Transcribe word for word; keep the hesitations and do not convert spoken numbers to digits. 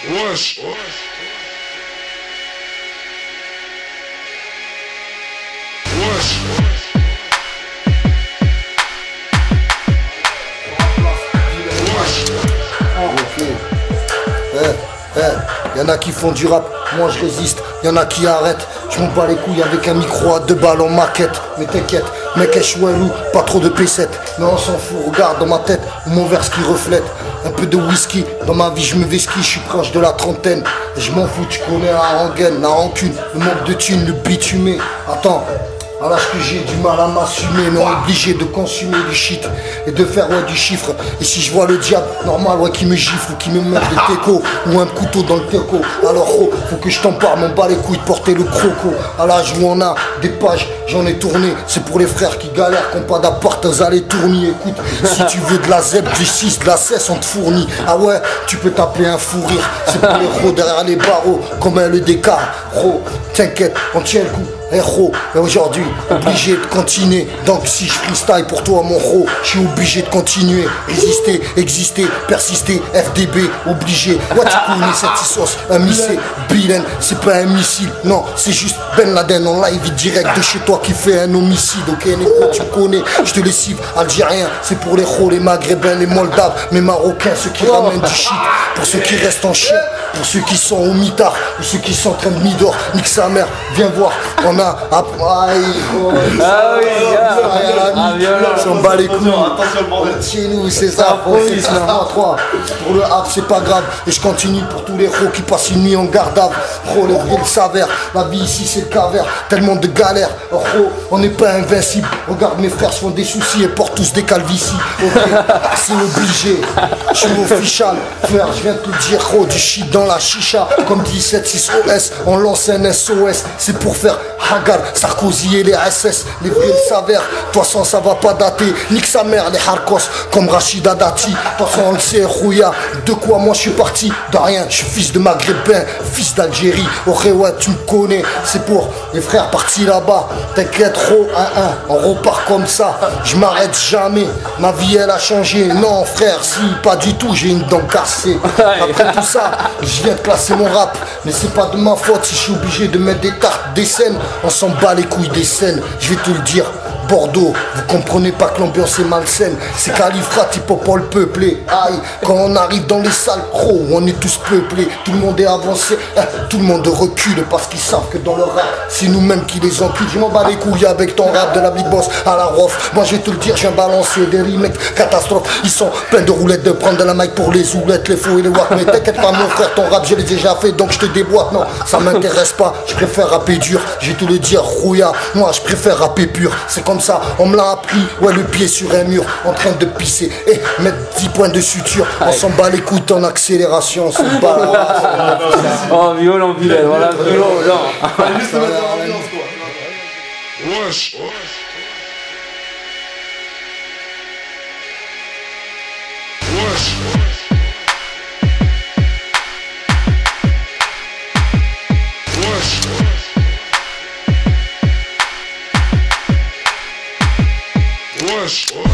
Wesh. Wesh. Ok. Eh, eh, y'en a qui font du rap, moi je résiste, y'en a qui arrêtent. Je m'en bats les couilles avec un micro à deux balles en maquette. Mais t'inquiète, mec est chouin loup, pas trop de P sept. Mais on s'en fout, regarde dans ma tête, mon verse qui reflète. Un peu de whisky, dans ma vie je me vesquille, je suis proche de la trentaine. Et je m'en fous, tu connais la rengaine, la rancune, le manque de thunes, le bitumé. Attends, à l'âge que j'ai du mal à m'assumer, mais on est obligé de consommer du shit et de faire ouais, du chiffre. Et si je vois le diable, normal ouais qui me gifle ou qui me met des técos ou un couteau dans le teco, alors oh, faut que je t'en parle, m'en bats les couilles de porter le croco. À l'âge où on a des pages, j'en ai tourné. C'est pour les frères qui galèrent, qui n'ont pas d'appart, allez tourner. Écoute, si tu veux de la zèbre, du six, de la cesse, on te fournit. Ah ouais, tu peux taper un fou rire. C'est pour les gros derrière les barreaux, comme un le décar. Ro, t'inquiète, on tient le coup. Héros, et aujourd'hui, obligé de continuer. Donc si je freestyle pour toi mon ro, je suis obligé de continuer. Résister, exister, persister, F D B, obligé. Ouais tu connais cette sauce, un missile, Bilen, c'est pas un missile. Non, c'est juste Ben Laden en live direct de chez toi qui fait un homicide. Ok négro, tu connais, je te lessive, algérien, c'est pour les ro, les maghrébins, les moldaves, mes marocains, ceux qui ramènent du shit. Pour ceux qui restent en chien, pour ceux qui sont au mitard, ou ceux qui sont en train de midor, nique sa mère, viens voir, on a ah, aïe, oh, ah oui, ah, on s'en bat les couilles. Chez nous, c'est ça, c'est ça, trois. Pour le hap, c'est pas grave. Et je continue pour tous les ros qui passent une nuit en garde à vue. Les vrais s'avèrent. La vie ici, c'est le calvaire. Tellement de galères. Oh, on n'est pas invincible. Regarde, mes frères se font des soucis et portent tous des calvities. Ok, c'est obligé. Je suis official. Frère, je viens de te dire, oh, du shit dans la chicha. Comme dix-sept six O S, on lance un S O S. C'est pour faire Hagar, Sarkozy et les S S, les vrais s'avèrent. De toute façon, ça va pas dater. Nique sa mère, les Harkos, comme Rachida Dati. De toute façon, on le sait, Rouya. De quoi moi je suis parti? De rien, je suis fils de Maghrébin, fils d'Algérie. Ok, ouais, tu me connais. C'est pour les frères partis là-bas. T'inquiète, trop, un, un. On repart comme ça. Je m'arrête jamais. Ma vie, elle a changé. Non, frère, si, pas du tout. J'ai une dent cassée. Après tout ça, je viens de classer mon rap. Mais c'est pas de ma faute si je suis obligé de mettre des tartes, des scènes. On s'en bat les couilles des scènes, je vais te le dire. Bordeaux, vous comprenez pas que l'ambiance est malsaine. C'est Califrat, Hippopole peuplé. Aïe, quand on arrive dans les salles, oh, on est tous peuplés. Tout le monde est avancé, hein, tout le monde recule parce qu'ils savent que dans le rap, c'est nous-mêmes qui les enculent. Je m'en bats les couilles avec ton rap de la big boss à la rof. Moi je vais te le dire, je viens balancer des remakes catastrophes. Ils sont pleins de roulettes, de prendre de la mic pour les oulettes, les faux et les wack. Mais t'inquiète pas mon frère, ton rap je l'ai déjà fait donc je te déboîte. Non, ça m'intéresse pas, je préfère rapper dur. Je vais te le dire, rouilla, moi je préfère rapper pur. C'est comme ça, on me l'a appris, ouais le pied sur un mur, en train de pisser et mettre dix points de suture. On s'en bat les couilles en accélération, on se bat. Oh violent, vilain, voilà, violent, genre. Wesh. Wesh. Wesh. Wesh.